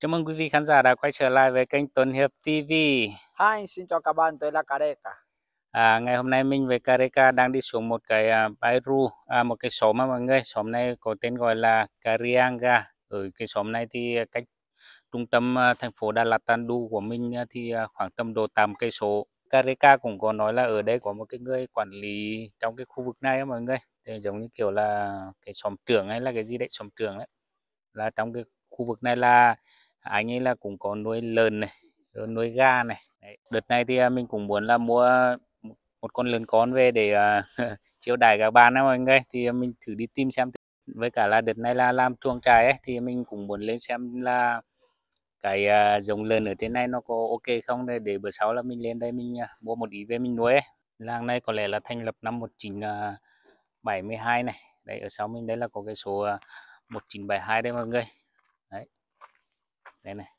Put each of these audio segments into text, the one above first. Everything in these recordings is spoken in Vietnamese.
Chào mừng quý vị khán giả đã quay trở lại với kênh Tuấn Hiệp TV. Hi, xin chào các bạn, tôi là Careca. Ngày hôm nay mình với Kareka đang đi xuống một cái bãi ru, một cái xóm mà mọi người. Xóm này có tên gọi là Carianga. Ở cái xóm này thì cách trung tâm thành phố Đà Lạt Tandu của mình thì khoảng tầm độ 8 cây số. Kareka cũng có nói là ở đây có một cái người quản lý trong cái khu vực này á mọi người. Thì giống như kiểu là cái xóm trưởng hay là cái gì đấy, xóm trưởng đấy. Là trong cái khu vực này là anh ấy là cũng có nuôi lợn này, rồi nuôi gà này. Đấy. Đợt này thì mình cũng muốn là mua một con lợn con về để chiêu đãi các bạn á mọi người, thì mình thử đi tìm xem. Với cả là đợt này là làm chuồng trại ấy, thì mình cũng muốn lên xem là cái giống lợn ở trên này nó có ok không, để bữa sau là mình lên đây mình mua một ít về mình nuôi ấy. Làng này có lẽ là thành lập năm 1972 này. Đấy, ở sau mình đây là có cái số 1972 đây mọi người. Đấy, đây này.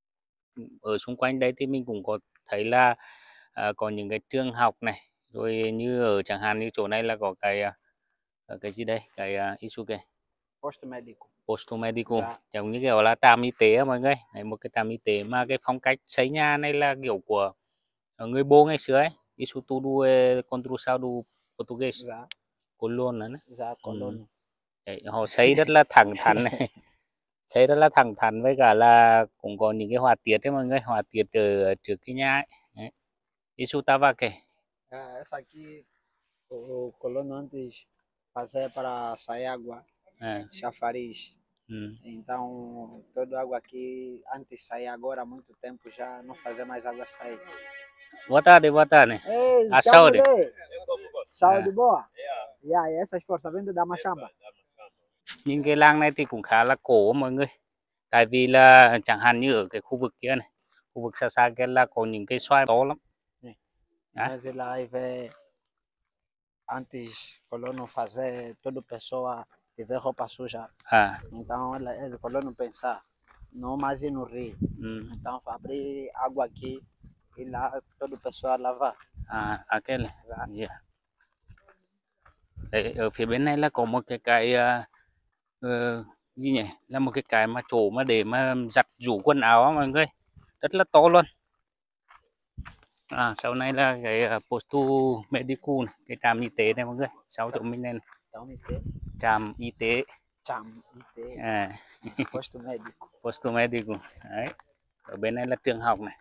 Ở xung quanh đây thì mình cũng có thấy là có những cái trường học này, rồi như ở chẳng hạn như chỗ này là có cái gì đây, cái Isuke Posto médico. Posto Medico, Dạ. giống như kiểu là trạm y tế á mọi người. Đấy, một cái trạm y tế mà cái phong cách xây nhà này là kiểu của người bố ngày xưa ấy, Isso tudo é construção do português, Dạ. colono nữa. Dạ, colono. Đấy, họ xây rất là thẳng thắn này. Xây rất là thẳng thắn, với cả là cũng có những cái họa tiết đấy mọi người, họa tiết ở trước cái nhà ấy. Đấy. Isso tava aqui. Essa aqui, o colono antes fazia para sair água, chafariz. Então, toda água aqui, antes sair agora há muito tempo, já não fazia mais água sair. Boa tarde. Ei, A chama saúde. ele! Saúde boa? E aí, essas forças vêm da Machamba? Những cái làng này thì cũng khá là cổ mọi người. Tại vì là chẳng hạn như ở cái khu vực kia này, khu vực xa xa kia là có những cây xoài to lắm. Mas ele aí vê, antes colono fazer, toda pessoa tiver roupa suja. Então ele colono pensar, não mais ir no rio. Então abrir água aqui e lá toda pessoa lavar. Cái này. Yeah. Đấy, ở phía bên này là có một cái gì nhỉ, là một cái mà chỗ mà để mà giặt giũ quần áo á mọi người, rất là to luôn. Sau này là cái Posto Medico này, cái trạm y tế này mọi người, sau chỗ mình này, trạm y tế. Posto médico. Posto Medico. Đấy. Ở bên này là trường học này.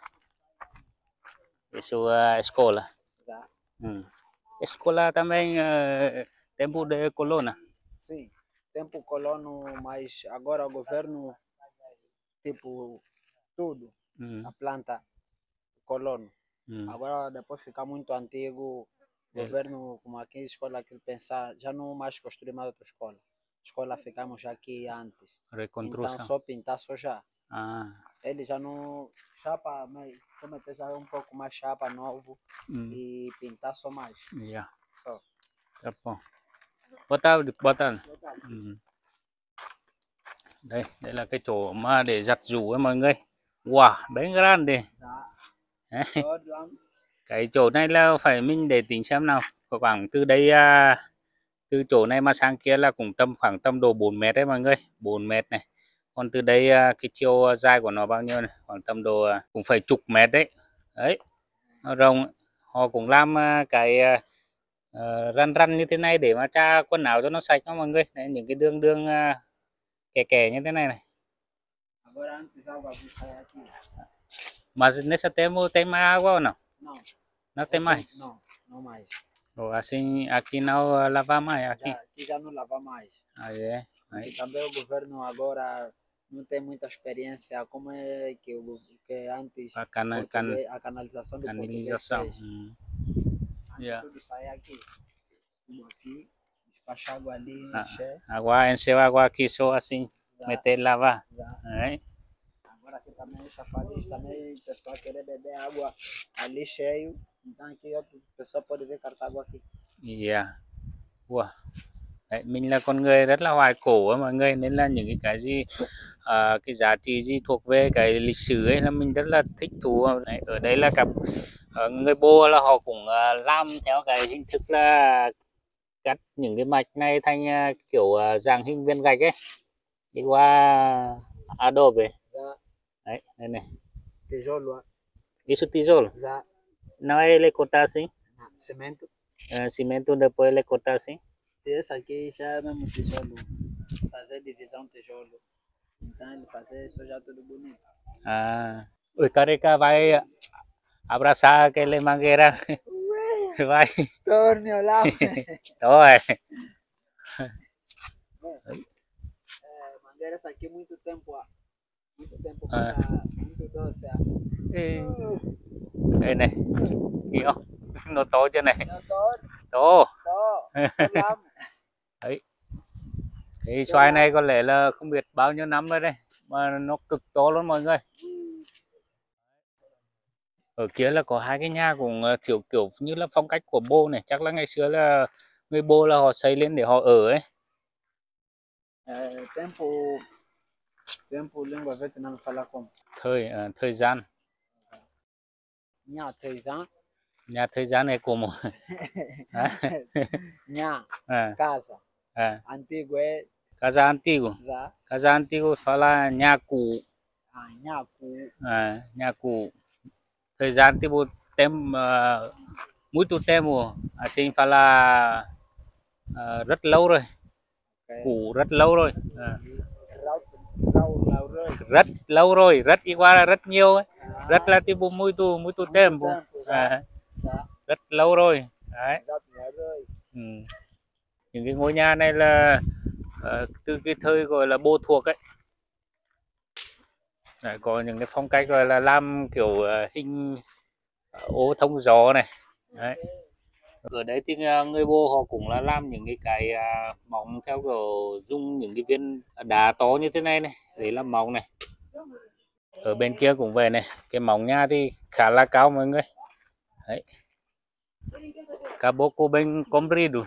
Isso escola. Escola também tempo de colono. Sim, tempo colono, mas agora o governo tipo tudo, a planta colono. Agora depois ficar muito antigo, o governo como aqui escola que pensar, já não mais construir mais outra escola. Escola ficamos aqui antes. Então só pintar só já. Ele já não chapa, mas como já é um pouco mais chapa novo e pintar só mais. Yeah. Só. Tá bom. Boa tarde. Đây là cái chỗ mà để giặt giũ ấy mọi người. Wow, bén grande. Cái chỗ này là phải mình để tính xem nào, khoảng từ đây từ chỗ này mà sang kia là cũng khoảng tầm độ 4 mét đấy mọi người, 4 mét này. Còn từ đây cái chiều dài của nó bao nhiêu này, khoảng tầm độ cũng phải chục mét đấy. Đấy, nó rộng. Họ cũng làm cái răn như thế này để mà tra quần áo cho nó sạch đó mọi người. Đấy, những cái đường kẻ như thế này này. Mas nesse tempo tem mais água ou não? Não. Não tem mais? Não, não mais. Assim, aqui não lava mais. Aqui já não lava mais. É. E também o governo agora não tem muita experiência como é que antes A canalização do canalização. Yeah. Tudo sai aqui. Tudo aqui, despachar água ali, encher. Água, encheu água aqui só assim, meter e lavar. Đấy. Agora aqui também o chafariz, também o pessoal querer beber água ali cheio, então aqui outra pessoa pode vir cartar água aqui. Yeah. Wow. Đấy, mình là con người rất là hoài cổ á mọi người, nên là những cái gì cái giá trị gì thuộc về cái lịch sử ấy là mình rất là thích thú. Đấy, ở đây là các người Bô là họ cũng làm theo cái hình thức là cắt những cái mạch này thành kiểu dạng hình viên gạch ấy, đi qua adobe. Đấy, đây này. Tijolo. Isso tijolo? Já. Não é ele cortar assim? Cimento. Cimento depois ele cortar assim? Esse aqui já é mesmo tijolo. Fazer divisão tijolo. Então ele fazer isso já tudo bonito. Ui, Careca vai abraçar aquele mangueira. Vai. Torne lá. Rồi. Mangueira essa aqui muito tempo muito doce. Đây này, hiểu không? Nó to chưa này? To. To. Lắm. Đấy. Thì xoài này có lẽ là không biết bao nhiêu năm rồi đây, mà nó cực to luôn mọi người. Ở kia là có hai cái nhà cũng kiểu như là phong cách của Bô này, chắc là ngày xưa là người Bô là họ xây lên để họ ở ấy. Tempo língua Vietnam fala como? Thời gian. Nhà thời gian. Nhà thời gian này como? Nhà. Casa. Antigo é. Casa antigo. Dạ. Casa antigo fala nhà cũ. Nhà cũ. Nhà cũ. Thời gian tipo muito tempo, assim fala rất lâu rồi. Cũ rất lâu rồi. Rất lâu rồi, rất igual là rất nhiều ấy. Rất là tipo muito tempo. Rất lâu rồi. Đấy. Những cái ngôi nhà này là từ cái thời gọi là Bô thuộc ấy. Đấy, có những cái phong cách gọi là làm kiểu hình ô thông gió này. Đấy. Ở đấy thì người Bô họ cũng là làm những cái móng theo kiểu dùng những cái viên đá to như thế này này để làm móng này. Ở bên kia cũng về này, cái móng nhà thì khá là cao mọi người. Đấy. Caboclo bem comprido.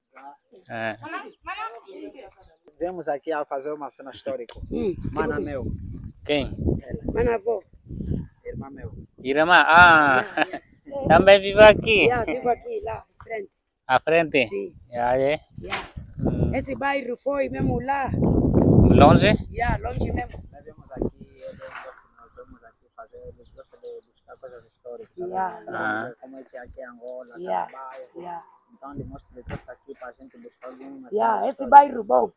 Viemos aqui a fazer uma cena histórica. Mana meu. Quem? Manavó. Irmã meu. Irmã? Também vive aqui? Vivo aqui, lá, à frente. À frente? Sim. É? Esse bairro foi mesmo lá. Longe? Longe mesmo. Nós viemos aqui, nós vamos aqui fazer, eles gostam de buscar coisas históricas. Sabe como é que aqui é Angola, Trabalho. Então ele mostra isso aqui para a gente buscar alguma coisa. Esse bairro bom.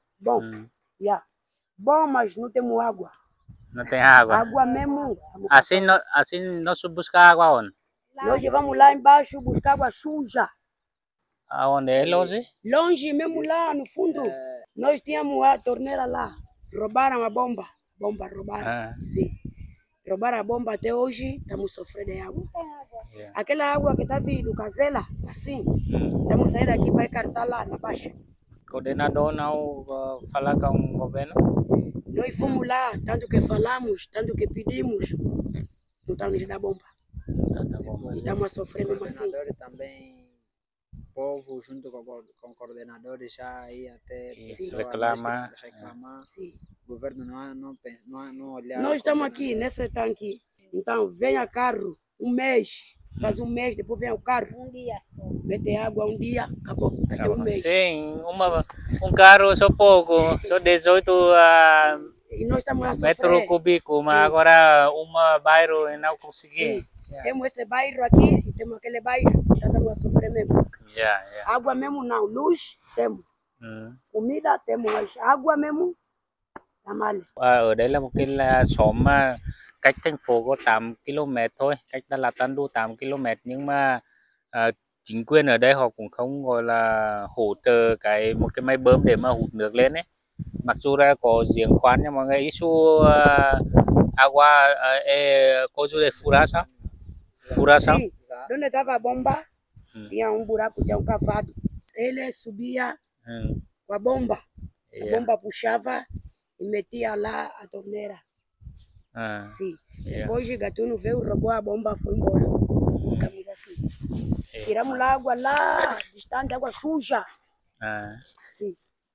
Bom, mas não temos água. Não tem água? Água mesmo. Assim nós buscar água onde? Nós vamos lá embaixo buscar água suja. Aonde é longe? Longe mesmo lá no fundo. Nós tínhamos a torneira lá. Roubaram a bomba. Roubaram. Sim. Roubaram a bomba até hoje. Estamos sofrendo de água. Aquela água que está vindo do Casela, assim. Estamos saindo daqui para cartar lá na baixa. Coordenador não fala com o governo? Nós fomos lá, tanto que falamos, tanto que pedimos. Não está nos da bomba. E estamos a sofrer mesmo assim. Também, povo junto com coordenadores já ia até reclamar. Sim. O governo não olhar. Nós estamos aqui nesse tanque. Então venha carro, um mês. Faz um mês, depois vem o carro. Um dia só. Mete água um dia, acabou. Até um mês. Sim, carro só pouco, só 18 e nós estamos a sofrer. metro cúbico, mas agora bairro não consegui. Temos esse bairro aqui e temos aquele bairro. Estamos a sofrer mesmo. Água mesmo não, luz temos. Comida temos, mas água mesmo tá mal. Ở đây là một cái xóm cách thành phố có 8 km thôi, cách Đà Lạt Tan Đu 8 km, nhưng mà chính quyền ở đây họ cũng không gọi là hỗ trợ một cái máy bơm để mà hút nước lên ấy. Mặc dù là có giếng khoan nhưng mà người isso agua coisa de furar sao? Furar sao? Sim. Onde estava a bomba, tinha buraco, tinha cavado. Ele subia com a bomba. A bomba puxava e metia lá a torneira. Sim. Depois o Gatuno veio, roubou a bomba, foi embora. Ficamos assim. Tiramos lá água lá, distante, água suja. Sim.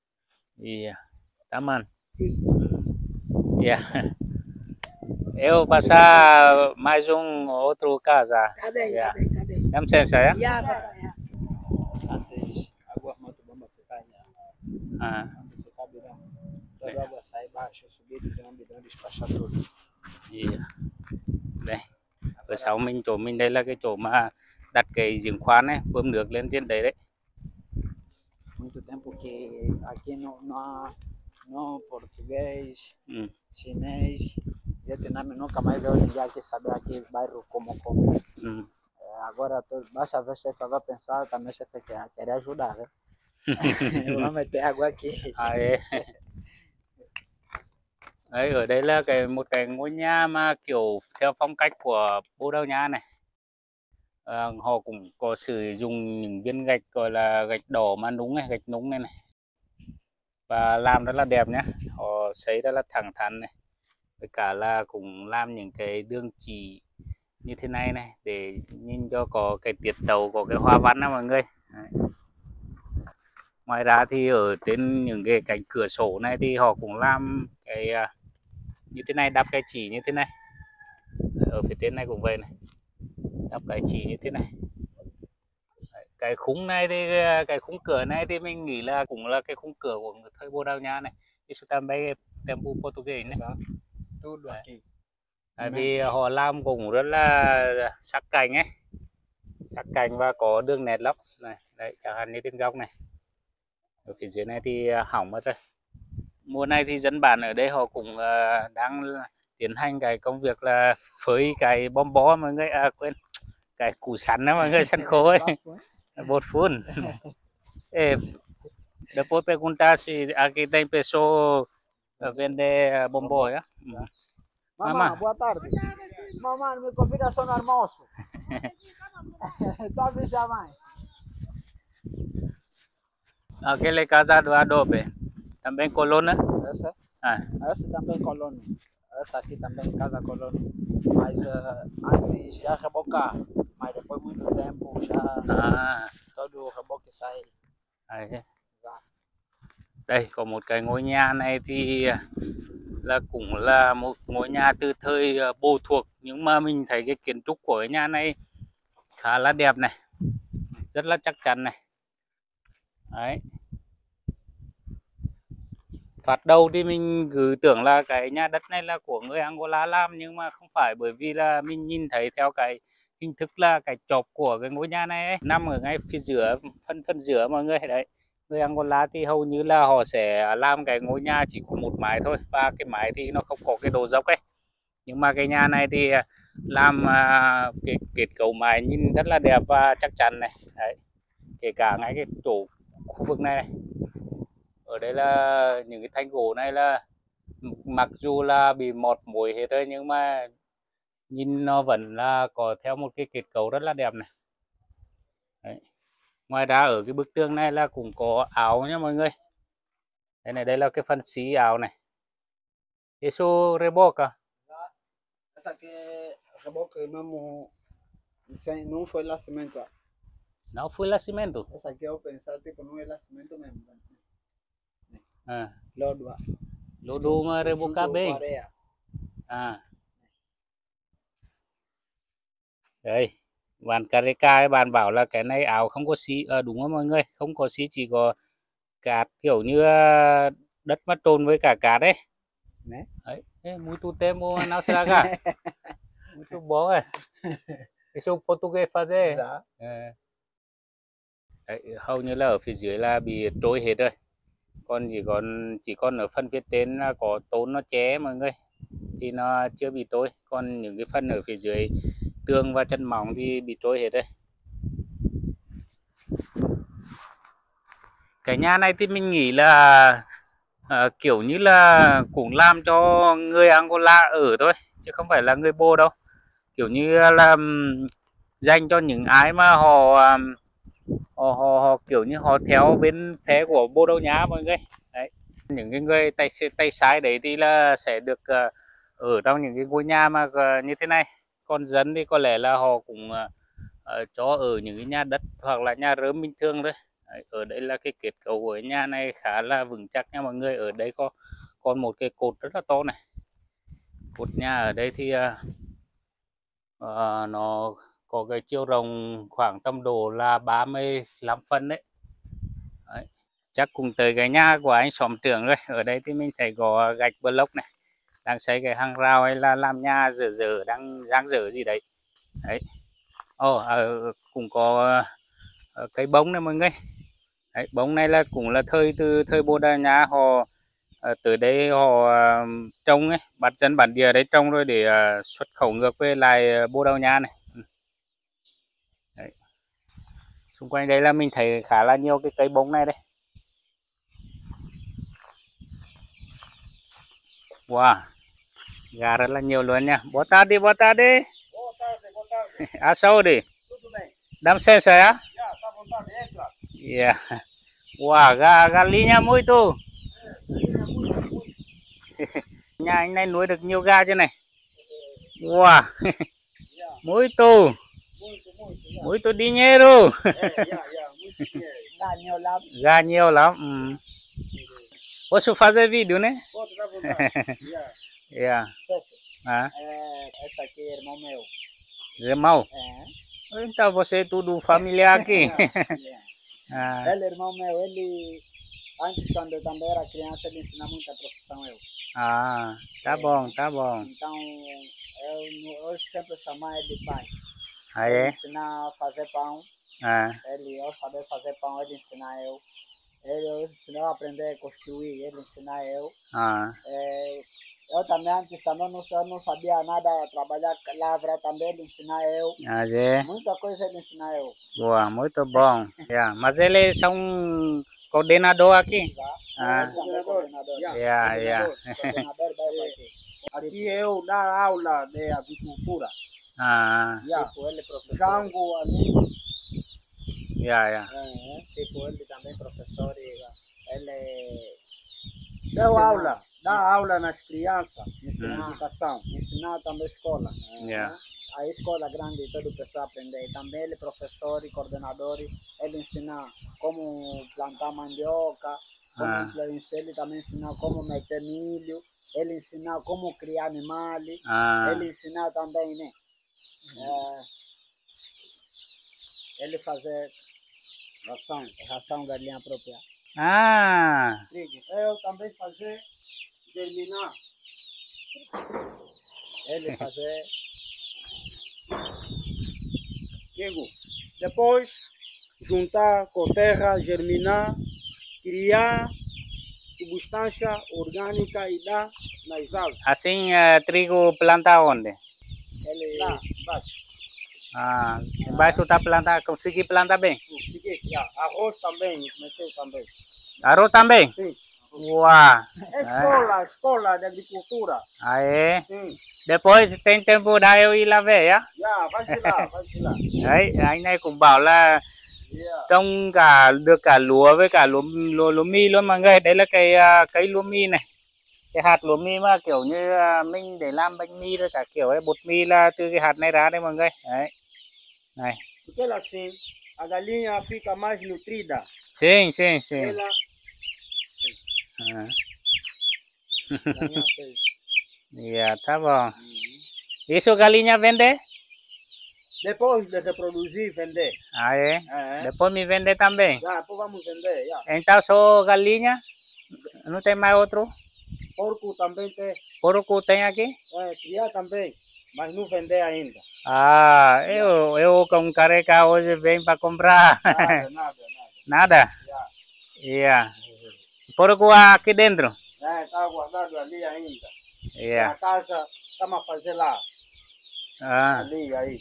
Taman. Sim. Eu passar mais outro casa. Tá bem, tá bem. Dá licença, é? Antes, água muito bomba ficar toda a água sai baixo, subir bidão, despachar tudo. Đây, ở sau chỗ mình đây là cái chỗ mà đặt cái giếng khoan ấy, bơm nước lên trên đấy đấy. Muito tempo que aqui no português, chinês, vietnamita nunca mais veio ninguém aqui saber aqui bairro como. Agora basta ver se vai pensar também se querer ajudar, né? Vamos meter água aqui. Đấy, ở đây là một cái ngôi nhà mà kiểu theo phong cách của Bồ Đào Nha này. Họ cũng có sử dụng những viên gạch gọi là gạch đỏ mà nung này, gạch nung này này. Và làm rất là đẹp nhé. Họ xây rất là thẳng thắn này. Với cả là cũng làm những cái đường chỉ như thế này này để nhìn cho có cái tiết tấu, có cái hoa văn đó mọi người. Đấy. Ngoài ra thì ở trên những cái cạnh cửa sổ này thì họ cũng làm cái như thế này, đắp cái chỉ như thế này. Ở phía trên này cũng vậy này, đắp cái chỉ như thế này. Đấy, cái khung này thì cái khung cửa này thì mình nghĩ là cũng là cái khung cửa của thời Bồ Đào Nha này, Isso também tempo português này. Tại vì họ làm cũng rất là sắc cạnh ấy, sắc cạnh và có đường nét lắm này. Đấy, chẳng hạn như trên góc này, ở phía dưới này thì hỏng mất rồi. Mùa này thì dân bản ở đây họ cũng đang tiến hành cái công việc là phơi cái bom bó mọi người, quên cái củ sắn đó mọi người, sắn khô ấy, bột phun. Depois perguntar se aqui tem pessoa vender bombom, é? Mamãe, boa tarde. Mamãe, me convida só no almoço. Tá avisando, mãe. Aquele casa do adobe, também coluna? Essa? Essa também coluna. Essa aqui também casa coluna. Mas antes já rebocar, mas depois de muito tempo já todo o reboque sai. Đây có một cái ngôi nhà này thì là cũng là một ngôi nhà từ thời Bồ Thuộc, nhưng mà mình thấy cái kiến trúc của cái nhà này khá là đẹp này, rất là chắc chắn này. Đấy. Thoạt đầu thì mình cứ tưởng là cái nhà đất này là của người Angola làm, nhưng mà không phải, bởi vì là mình nhìn thấy theo cái hình thức là cái chóp của cái ngôi nhà này ấy, nằm ở ngay phía giữa, phần giữa mọi người. Đấy, người Angola thì hầu như là họ sẽ làm cái ngôi nhà chỉ có một mái thôi, và cái mái thì nó không có cái độ dốc ấy. Nhưng mà cái nhà này thì làm cái kết cấu mái nhìn rất là đẹp và chắc chắn này. Đấy, kể cả ngay cái chỗ khu vực này, ở đây là những cái thanh gỗ này là mặc dù là bị mọt mối hết rồi, nhưng mà nhìn nó vẫn là có theo một cái kết cấu rất là đẹp này. Đấy. Ngoài ra ở cái bức tường này là cũng có áo nha mọi người. Đây này, đây là cái phần xí áo này. Isso reboca. Essa aqui é reboque mesmo, não foi lá cimento. Não foi lá cimento. Essa aqui eu pensar tipo não é lá cimento mesmo. Lodo. Lodo mà reboca bem. Đây, bạn Carica bạn bảo là cái này áo không có xí, đúng không mọi người, không có xí, chỉ có cát, kiểu như đất mà trộn với cả cát đấy. Đấy, muito tempo não será cá. Muito bom, Isso português fazer. Đấy, hầu như là ở phía dưới là bị trôi hết rồi. Còn chỉ còn ở phần phía trên là có tôn nó ché mọi người, thì nó chưa bị trôi. Còn những cái phần ở phía dưới tường và chân móng thì bị trôi hết đấy. Cái nhà này thì mình nghĩ là kiểu như là cũng làm cho người Angola ở thôi, chứ không phải là người Bô đâu. Kiểu như là dành cho những ai mà họ kiểu như họ theo bên phe của Bồ Đào Nha mọi người. Đấy, những cái người tay sai đấy thì là sẽ được ở trong những cái ngôi nhà mà như thế này. Còn dân thì có lẽ là họ cũng cho ở những cái nhà đất hoặc là nhà rơm bình thường thôi. Đấy, ở đây là cái kết cấu của cái nhà này khá là vững chắc nha mọi người. Ở đây còn một cái cột rất là to này. Cột nhà ở đây thì nó có cái chiều rộng khoảng tầm độ là 35 phân đấy. Chắc cùng tới cái nhà của anh xóm trưởng rồi. Ở đây thì mình thấy có gạch block này, đang xây cái hàng rào hay là làm nhà dở đang dở gì đấy. Đấy. Cũng có cây bông này mọi người. Đấy, bông này là cũng là từ thời Bồ Đào Nha họ tới đây họ trồng ấy, bắt dân bản địa đấy trồng rồi để xuất khẩu ngược về lại Bồ Đào Nha này. Đấy. Xung quanh đây là mình thấy khá là nhiều cái cây bông này đây. Wow, gà rất là nhiều luôn nha. Boa tarde, boa tarde. À, saúde. Dá licença, é? Yeah. Wow, galinha muito. Nhà anh này nuôi được nhiều gà chứ này. Wow. Muito. Muito dinheiro. Gà nhiều lắm. Posso fazer vídeo, né? Yeah. Essa aqui é irmão meu. Irmão? Então você é tudo familiar aqui. Ele é irmão meu, ele antes quando eu também era criança ele ensina muita profissão eu. Ah, tá bom, tá bom. Então eu sempre chamar ele de pai. Ah, ele é? ensinar a fazer pão. Eu saber fazer pão, ele ensinar eu. Ele ensinou a aprender a construir, ele ensinar eu. Eu também antes também não sabia nada, trabalhar lavra também ele ensinar eu. É? Muita coisa ele ensinar eu. Boa, muito bom. Yeah. Mas eles são coordenador aqui? Coordenador. Coordenador Aqui eu dar aula de avicultura. Tipo, ele é professor. Jango ali. Tipo, ele também professor. Ele dá aula nas crianças, ensinar educação, ensinar também escola. A escola grande, todo o pessoal aprender. Também ele é professor e coordenador, ele ensina como plantar mandioca, ele também ensina como meter milho, ele ensina como criar animais, ele ensina também, né? Ele fazer ração galinha própria. Eu também fazer germinar. Ele fazer. Depois juntar com terra, germinar, criar substância orgânica e dar nas águas. Assim, trigo planta onde? Ele lá embaixo. Embaixo está planta, consegui plantar bem? Consegui, arroz também, meteu também. Arroz também? Sim. Uau! Escola de agricultura. Ah, é? Sim. Depois tem tempo da eu ir lá ver, á? Vai lá. Đấy, anh này cũng bảo là trồng được cả lúa với cả lúa mì luôn mọi người. Đấy là cây lúa mì này. Cái hạt lúa mì mà kiểu như mình để làm bánh mì rồi cả kiểu ấy, bột mì là từ cái hạt này ra đây mọi người. Đấy. Này. Porque ela assim, a galinha fica mais nutrida. Sim. Ela tá bom. Isso galinha vende? Depois de reproduzir, vender. É? Depois me vender também? Depois vamos vender, Então só galinha? Não tem mais outro? Porco também tem. Porco tem aqui? Criar também, mas não vender ainda. Eu com careca hoje venho para comprar. Nada? Porco aqui dentro? Está guardado ali ainda. Na casa, estamos a fazer lá. Ali, aí.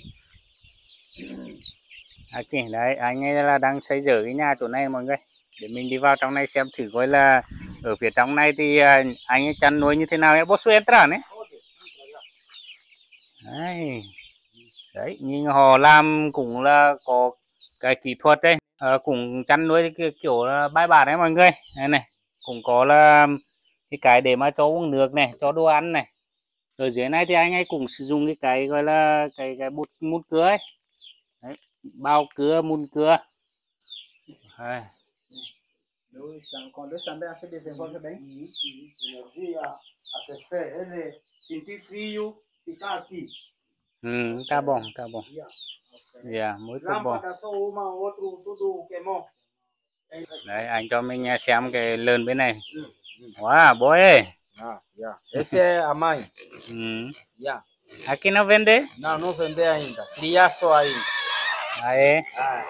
Aquí, đấy, anh ấy là đang xây dựng cái nhà chỗ này mọi người. Để mình đi vào trong này xem thử coi là ở phía trong này thì anh ấy chăn nuôi như thế nào nhé. Posso entrar né? Đấy, nhưng họ làm cũng là có cái kỹ thuật đấy. Cũng chăn nuôi kiểu là bài bản đấy mọi người. Đây này, cũng có là cái để mà cho uống nước này, cho đồ ăn này. Ở dưới này thì anh ấy cũng sử dụng cái gọi là cái bột mút cưa ấy. Đấy, bao cưa, mun cưa. Com Deus também assim desenvolve bem. Energia, aquecer, ele sentir frio, ficar aqui. Tá bom. Muito bom. Lâmpada só uma, outro tudo queimou. Đấy, anh cho mình xem cái lợn bên này. Wow, boy ơi. Esse é a mãe. Aqui não vende? Não, não vende ainda. Criar só ainda. Ah, é?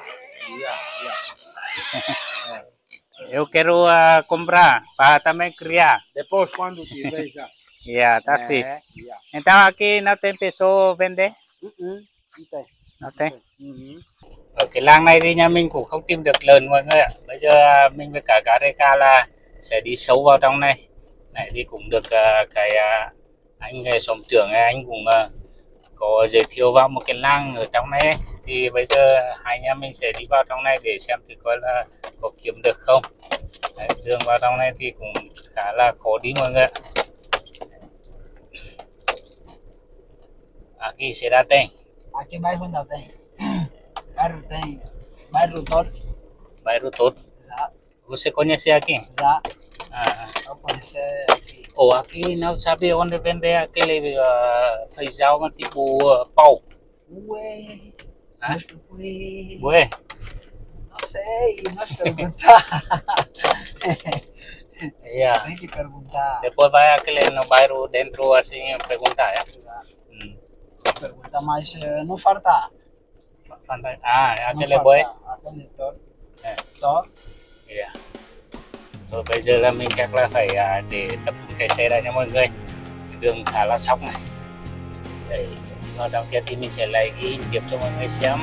Eu quero comprar para também criar. Depois, quando tiver já. Tá fixe. Então aqui não tem pessoa vender? Não tem. Não tem? Ở cái làng này thì nhà mình cũng không tìm được lợn mọi người ạ. Bây giờ mình với cả Careka là sẽ đi sâu vào trong này. Này thì cũng được cái anh xóm trưởng anh cũng có giới thiệu vào một cái làng ở trong này. Thì bây giờ hai nhà mình sẽ đi vào trong này để xem thì coi là có kiếm được không. Đấy, đường vào trong này thì cũng khá là khó đi mọi người ạ. Aqui será tem? Aqui bairro não tem. Bairro tem. Bairro todo. Bairro todo. Exato. Você conhece aqui? Exato. Eu conheci aqui. Ou aqui não sabe onde vender aquele feijão tipo pau? Ué. Ué. Ué? Não sei, nós perguntar. Tem que perguntar. Depois vai aquele no bairro dentro assim perguntar, é? Exato. Pergunta, mas não falta. Aquele boi? Aquele to. Rồi bây giờ là mình chắc là phải để tập trung chạy xe ra nha mọi người. Đường khá là sóc này. Đấy, vào trong kia thì mình sẽ lấy cái hình tiếp cho mọi người xem.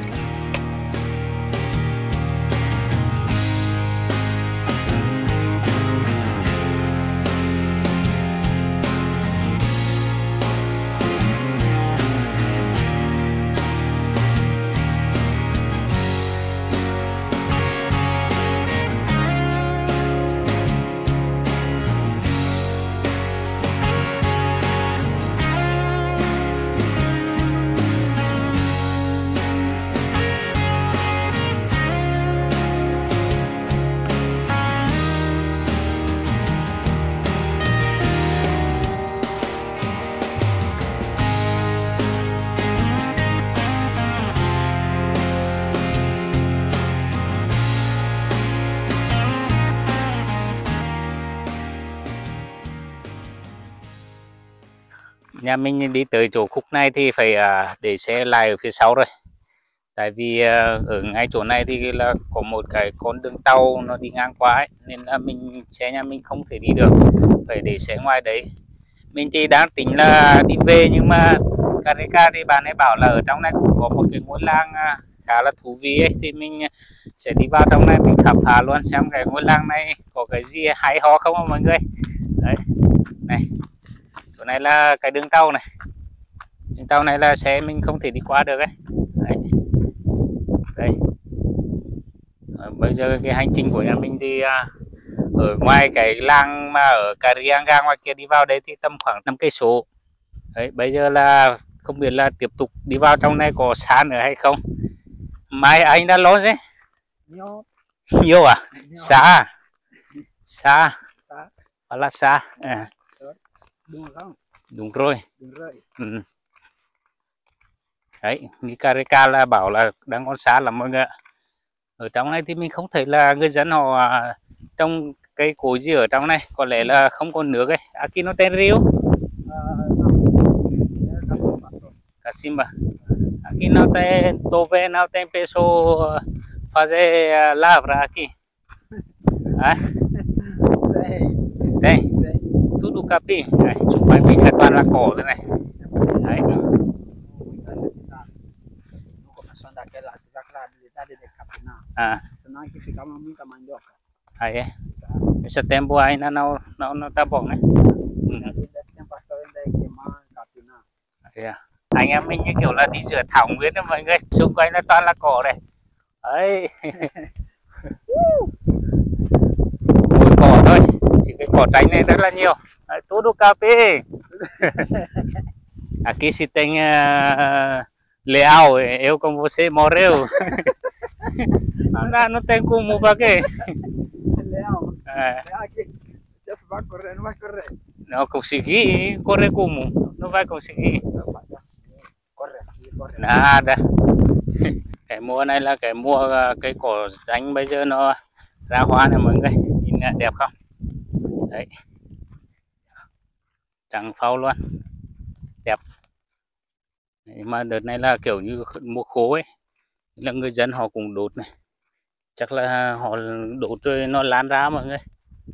Nhà mình đi tới chỗ khúc này thì phải để xe lại ở phía sau rồi. Tại vì ở ngay chỗ này thì là có một cái con đường tàu nó đi ngang qua ấy, nên là xe nhà mình không thể đi được, phải để xe ngoài đấy. Mình chỉ đang tính là đi về nhưng mà Careka thì bạn ấy bảo là ở trong này cũng có một cái ngôi làng khá là thú vị ấy, thì mình sẽ đi vào trong này mình khám phá luôn xem cái ngôi làng này có cái gì hay ho không mọi người. Đấy, này. Chỗ này là cái đường tàu này. Đường tàu này là xe mình không thể đi qua được ấy. Đấy. Đây. Bây giờ cái hành trình của nhà mình thì ở ngoài cái làng mà ở Carianga ngoài kia đi vào đấy thì tầm khoảng 5 cây số. Đấy, bây giờ là không biết là tiếp tục đi vào trong này có xa nữa hay không. Mai anh đã lo gì? Nhiều à? Xa. Xa. Đó là xa. Đúng không? Đúng rồi. Đúng rồi. Đấy, như Careka là bảo là đang còn xa lắm mọi người ạ. Ở trong này thì mình không thấy là người dân họ trồng cây cối gì ở trong này, có lẽ là không có nước ấy. Aqui não tem rio. Cacimba. Aqui não tem, tô vendo, não tem pessoa fazer lavra aqui. Tem. Tudo capim. Này, xung quanh mình là toàn là cỏ thế này. Đấy. Senão aqui ficava muita mandioca. É? Esse tempo ainda não tá bom, né? Anh em mình như kiểu là đi rửa thảo nguyên đó mọi người, xung quanh nó toàn là cỏ này. Đấy. Mỗi cỏ thôi, chỉ cái cỏ tránh này rất là nhiều. Đấy, tudo capim. Aqui se tem leal, eu com você morreu. Não tem como para quê? Leal. Vai correr, não vai correr. Não consegui correr como? Não vai conseguir. Corre. Nada. Cái mùa này là cái mùa cây cỏ xanh bây giờ nó ra hoa này mọi người, nhìn đẹp không? Đấy. trắng phau luôn, đẹp. Mà đợt này là kiểu như mùa khô ấy, là người dân họ cũng đốt này, chắc là họ đốt rồi nó lan ra mọi người.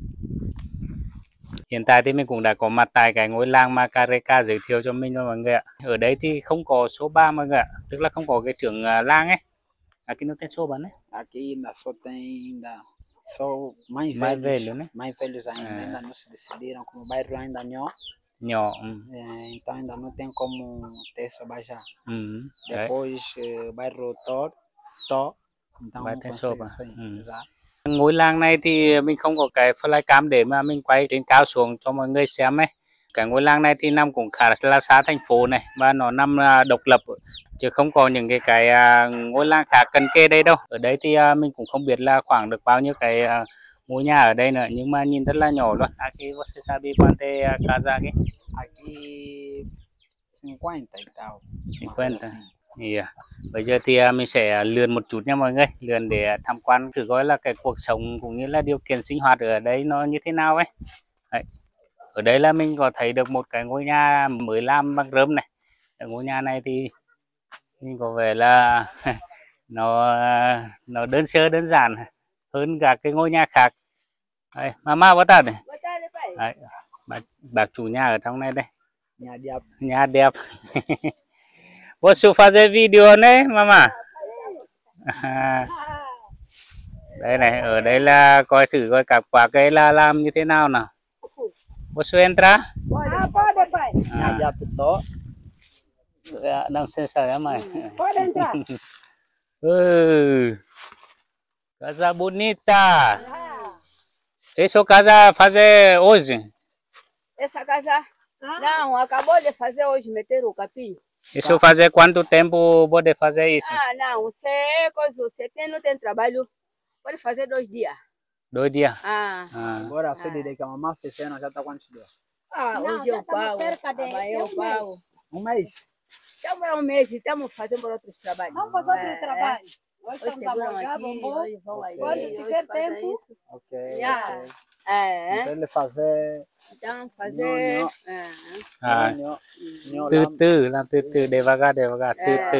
Hiện tại thì mình cũng đã có mặt tại cái ngôi làng mà Careka giới thiệu cho mình rồi mọi người ạ. Ở đây thì không có số 3 mọi người ạ, tức là không có cái trưởng làng ấy. Aqui não tem soba, né? Aqui ainda só tem ainda só mais Mais velhos, velho, né? mais velhos ainda não se decidiram, como o bairro ainda Nhỏ. então ainda não tem como ter soba já. Đấy. Depois bairro to, então Vai ter consegue soba. exato. Ngôi làng này thì mình không có cái flycam để mà mình quay trên cao xuống cho mọi người xem ấy. Cái ngôi làng này thì nằm cũng khá là xa thành phố này, và nó nằm độc lập chứ không có những cái ngôi làng khác gần kề đây đâu. Ở đây thì mình cũng không biết là khoảng được bao nhiêu cái ngôi nhà ở đây nữa, nhưng mà nhìn rất là nhỏ luôn. Aqui você sabe quanto casa aqui? Aqui 50 e tal. 50. Yeah. Bây giờ thì mình sẽ lượn một chút nha mọi người, lượn để tham quan thử coi là cái cuộc sống cũng như là điều kiện sinh hoạt ở đây nó như thế nào ấy. Đấy. Ở đây là mình có thấy được một cái ngôi nhà mới làm bằng rơm này. Ở ngôi nhà này thì mình có vẻ là nó đơn sơ đơn giản hơn cả cái ngôi nhà khác. Đây, mama bắt tay này. Đấy, bác chủ nhà ở trong này đây. Nhà đẹp. Nhà đẹp. Posso fazer video né, mama? Đây này, ở đây là coi thử coi các quả cây là làm như thế nào nào. Posso entrar? Pode, pai. Nhà đẹp to. Não sei se é mãe. Pode entrar. Casa bonita. Essa casa fazer hoje? Essa casa não, acabou de fazer hoje, meter o capim. Isso fazer quanto tempo pode fazer isso? Ah, não, não tem trabalho, pode fazer 2 dias. 2 dias? Agora, você diz que a mamãe fez cena, já está quantos dias? Hoje eu pago, amanhã eu pago. Um mês? Estamos um mês, estamos fazendo outros trabalhos. Vamos fazer outro trabalho. Hoje seguram aqui, hoje vão aí. Quando tiver tempo. Ok. Então ele fazer. Então fazer. Từ từ, làm từ từ, devagar, từ từ.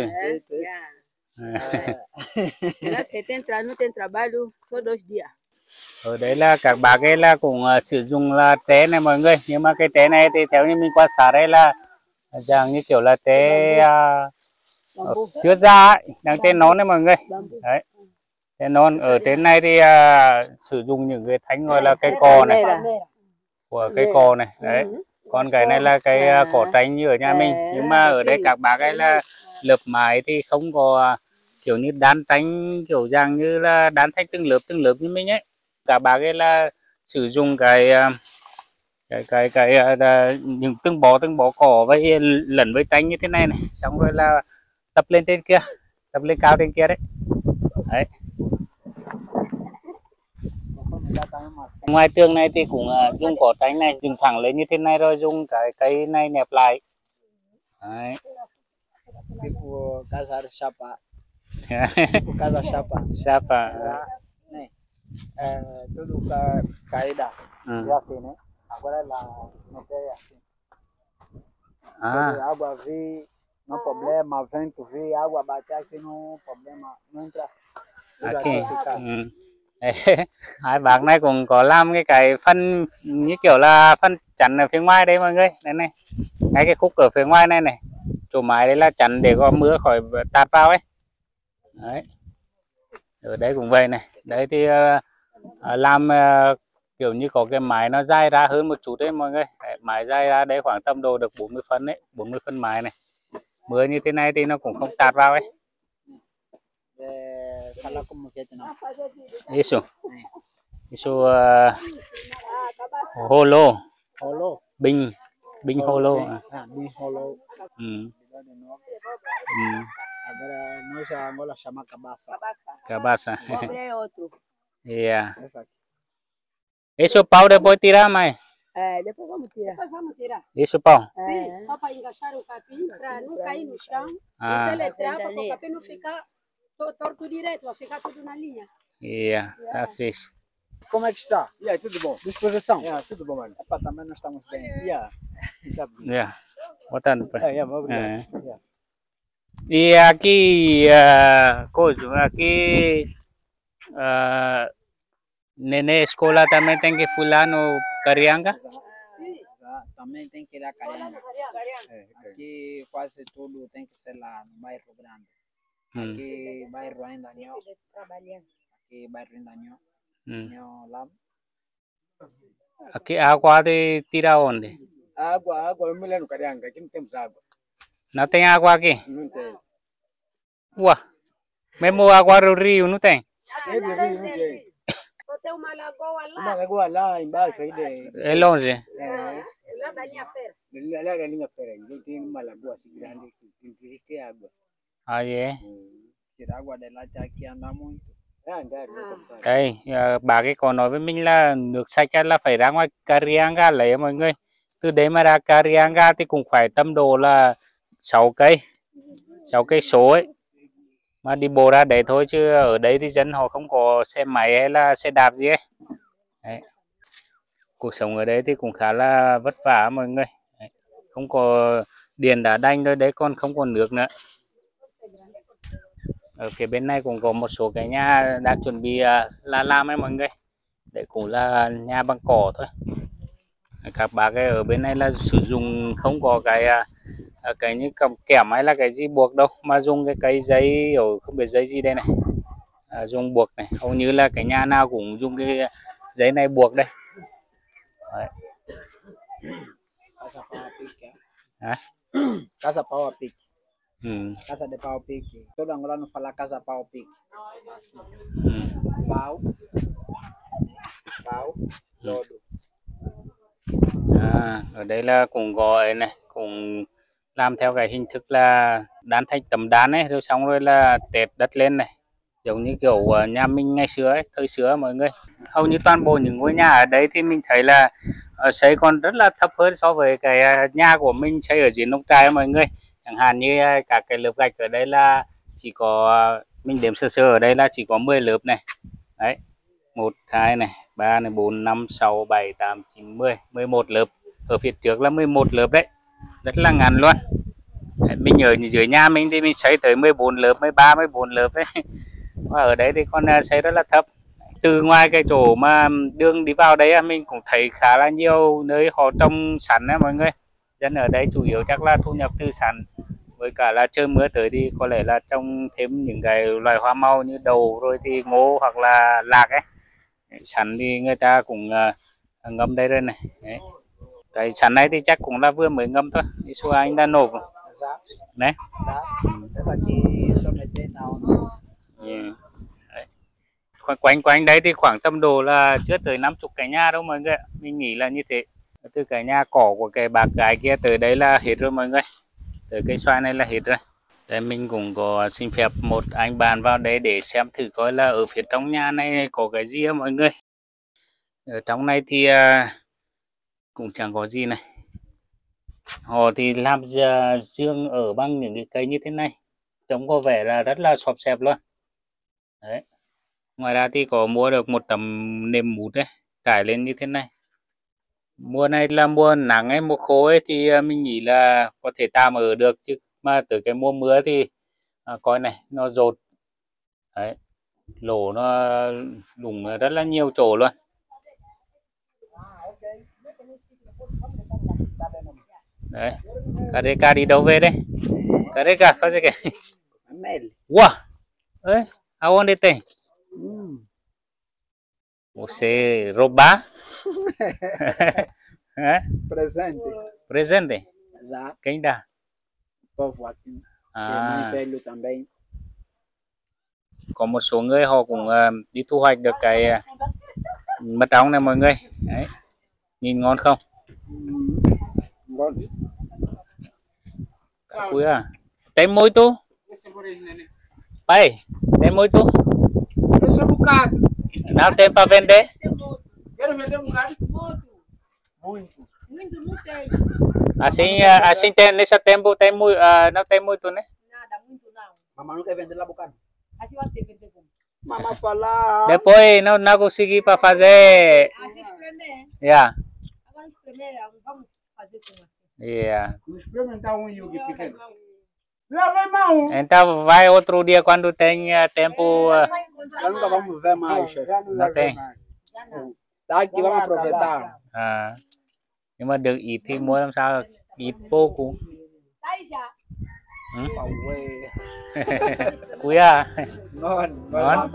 Não tem trabalho, só 2 dias. Ở đấy là các bác ấy là cũng sử dụng là té này mọi người, nhưng mà cái té này thì theo như mình quan sát đây là dạng như kiểu là té chưa ra ấy, đang trên nón đấy mọi người. Đấy, trên nón ở trên này thì sử dụng những cái thánh gọi là cây cò này, của cây cò này. Đấy, còn cái này là cái cỏ tranh như ở nhà mình, nhưng mà ở đây các bác ấy là lợp mái thì không có kiểu như đan tranh kiểu dạng như là đan thành từng lớp như mình ấy. Các bác ấy là sử dụng cái những từng bó cỏ với lẫn với tranh như thế này này, xong rồi là tập lên trên kia, tập lên cao trên kia đấy. Đấy. Ngoài tường này thì cũng dùng cỏ tranh này dùng thẳng lên như thế này, rồi dùng cái cây này nẹp lại. Đấy. Tipo casa chapa. Tipo casa chapa. Chapa. Né? Tudo caída. Já assim, né? Agora ela não tem assim. A água vir, não problema, vento vir, água bater aqui não problema, não entra. Okay. Hai bác này cũng có làm cái phân như kiểu là phân chắn ở phía ngoài đấy mọi người. Đây này, ngay cái khúc ở phía ngoài này này, chỗ mái đấy là chắn để có mưa khỏi tạt vào ấy. Đấy, ở đây cũng vậy này. Đấy thì làm kiểu như có cái mái nó dai ra hơn một chút đấy mọi người. Đấy, mái dai ra đấy khoảng tầm độ được 40 phân đấy, 40 phân mái này. Mưa như thế này thì nó cũng không tạt vào ấy. Isso holo. Bình holo. Bình holo. Agora nós agora chama cabaça. Cabaça. Comprei outro. Yeah. Esse o pau depois tirar, mãe? Depois vamos tirar. Depois vamos tirar. Esse o pau? Sim, só para encaixar o capim, para não cair no chão. E deletrar para o capim não ficar torto direto, vai ficar tudo na linha. Yeah, tá fixe. Como é que está? Tudo bom. Disposição? Tudo bom, mano. Também nós estamos bem. Yeah. Botan pa. Y aquí, coach, aquí nene escola também tem que fulano Carianga? Também tem que ir a Carianga. Aqui quase tudo tem que ser lá no bairro grande. Aqui bairro ainda não. Aqui bairro ainda não. Não lá. Aqui água de tira onde? Água, eu me lembro Carianga, aqui não temos água. Não tem água aqui? Não tem. Ué, mesmo água do rio não tem? É do rio, não tem. Só tem uma lagoa lá. Uma lagoa lá embaixo aí É longe? Lá da linha feira. Lá da linha feira, tem uma lagoa assim grande que tem água. Ah, é? Tirar água de lá aqui anda muito. Đây, bà cái còn nói với mình là nước sạch là phải ra ngoài Carianga lấy mọi người. Từ đấy mà ra Carianga thì cũng phải tầm độ là 6 cây số ấy. Mà đi bộ ra đấy thôi chứ ở đấy thì dân họ không có xe máy hay là xe đạp gì ấy. Đấy. Cuộc sống ở đấy thì cũng khá là vất vả mọi người. Đấy. Không có điện đã đanh thôi đấy, còn không có nước nữa. Ở phía bên này cũng có một số cái nhà đang chuẩn bị là làm ấy mọi người. Đấy cũng là nhà bằng cỏ thôi. Các bác ấy ở bên này là sử dụng không có cái như cầm kẽm hay là cái gì buộc đâu, mà dùng cái cây giấy, không biết giấy gì đây này, dùng buộc này. Hầu như là cái nhà nào cũng dùng cái giấy này buộc đây. Đấy. Casa Pau a Pique. Casa de Pau a Pique. Todo angolano fala Casa Pau a Pique. Pau, lodo. Ở đây là cũng gọi này, cũng làm theo cái hình thức là đan thành tấm đan ấy, rồi xong rồi là tết đất lên này, giống như kiểu nhà mình ngày xưa ấy, thời xưa mọi người. Hầu như toàn bộ những ngôi nhà ở đấy thì mình thấy là xây còn rất là thấp hơn so với cái nhà của mình xây ở dưới nông trại mọi người. Chẳng hạn như các cái lớp gạch ở đây là chỉ có, mình đếm sơ sơ ở đây là chỉ có 10 lớp này. Đấy, 1, 2 này, 3 này, 4, 5, 6, 7, 8, 9, 10, 11 lớp. Ở phía trước là 11 lớp đấy, rất là ngắn luôn. Đấy, mình ở dưới nhà mình thì mình xây tới 14 lớp, 13, 14 lớp đấy. Và ở đấy thì con xây rất là thấp. Từ ngoài cái chỗ mà đường đi vào đấy mình cũng thấy khá là nhiều nơi họ trồng sắn đấy mọi người. Dân ở đấy chủ yếu chắc là thu nhập từ sắn. Với cả là trời mưa tới thì có lẽ là trồng thêm những cái loài hoa màu như đậu, rồi thì ngô hoặc là lạc ấy. Sắn thì người ta cũng ngâm đây rồi này. Đấy. Cái sắn này thì chắc cũng là vừa mới ngâm thôi. Đi xua anh đã nộp. Đấy. Quanh đấy thì khoảng tầm độ là chưa tới 50 cái nhà đâu mọi người. Mình nghĩ là như thế. Từ cái nhà cỏ của cái bác gái kia tới đấy là hết rồi mọi người. Tới cây xoài này là hết rồi. Đây mình cũng có xin phép một anh bạn vào đấy để xem thử coi là ở phía trong nhà này có cái gì á mọi người. Ở trong này thì cũng chẳng có gì này. Họ thì làm giường ở bằng những cái cây như thế này. Trông có vẻ là rất là xộp xẹp luôn. Đấy. Ngoài ra thì có mua được một tấm nệm mút đấy, trải lên như thế này. Mùa này là mùa nắng ấy, mùa khô ấy thì mình nghĩ là có thể tạm ở được, chứ mà tới cái mùa mưa thì coi này, nó dột. Đấy, lỗ nó đụng rất là nhiều chỗ luôn. Đấy, Careca đi đâu về đây? Careca, faz cái. Wow, ấy, aonde tem? Você roubar? Presente. Presente? Exato. Quem dá? Povo aqui. Mais velho também. Có một số người họ cũng đi thu hoạch được cái mật ong này mọi người. Đấy. Nhìn ngon không? Ngon. Ui à. Tem muito? Pai, tem muito? Deixa um bocado. Não tem para vender? Quero vender um bocado. Muito não tem. Assim tem, nesse tempo tem muito, não tem muito, né? Nada, muito não. Mamãe não quer vender lá bocado. Assim vai ter vender como? Mamãe falar. Depois não consegui para fazer. Assim espremer. Yeah. Agora espremer, vamos fazer como assim. Iya. Experimentar yuki pequeno. Lá vai mal. Então vai outro dia quando tem tempo. Já nunca vamos ver mais, chefe. Não tem. Tá aqui, vamos aproveitar. À. Nhưng mà được ít thì mua làm sao ít vô cũng. Ừ. Quý à. Ngon. Ngon.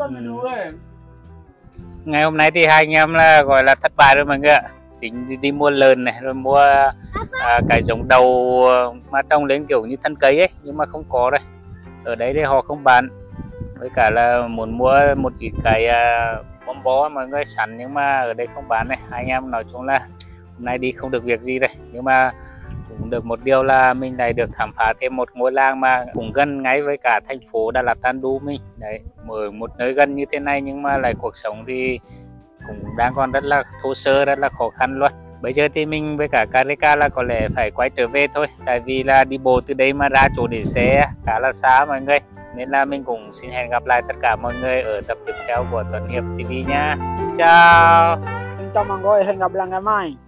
Ngày hôm nay thì hai anh em là gọi là thất bại rồi mọi người ạ. Tính đi mua lợn này rồi mua cái giống đầu mà trồng lên kiểu như thân cây ấy nhưng mà không có đây. Ở đấy thì họ không bán. Với cả là muốn mua một ít cái bom bó mọi người sẵn nhưng mà ở đây không bán này. Hai anh em nói chung là hôm nay đi không được việc gì đây. Nhưng mà cũng được một điều là mình lại được khám phá thêm một ngôi làng mà cũng gần ngay với cả thành phố Đà Lạt Tandu mình. Đấy, ở một nơi gần như thế này nhưng mà lại cuộc sống thì cũng đang còn rất là thô sơ, rất là khó khăn luôn. Bây giờ thì mình với cả Kareka là có lẽ phải quay trở về thôi. Tại vì là đi bộ từ đây mà ra chỗ để xe khá là xa mọi người. Nên là mình cũng xin hẹn gặp lại tất cả mọi người ở tập tiếp theo của Tuấn Hiệp TV nha. Xin chào. Xin chào mọi người, hẹn gặp lại ngày mai.